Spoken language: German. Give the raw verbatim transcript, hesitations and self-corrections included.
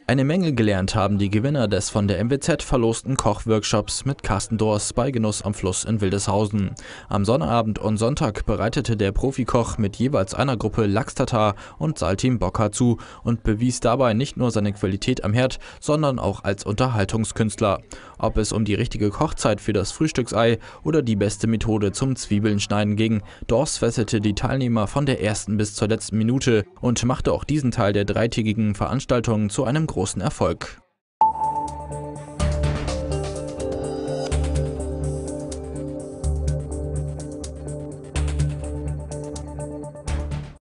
Eine Menge gelernt haben die Gewinner des von der M W Z verlosten Kochworkshops mit Carsten Dors bei Genuss am Fluss in Wildeshausen. Am Sonnabend und Sonntag bereitete der Profikoch mit jeweils einer Gruppe Lachs-Tatar und Saltimbocca zu und bewies dabei nicht nur seine Qualität am Herd, sondern auch als Unterhaltungskünstler. Ob es um die richtige Kochzeit für das Frühstücksei oder die beste Methode zum Zwiebeln-Schneiden ging, Dors fesselte die Teilnehmer von der ersten bis zur letzten Minute und machte auch diesen Teil der dreitägigen Veranstaltung zu einem großen Erfolg.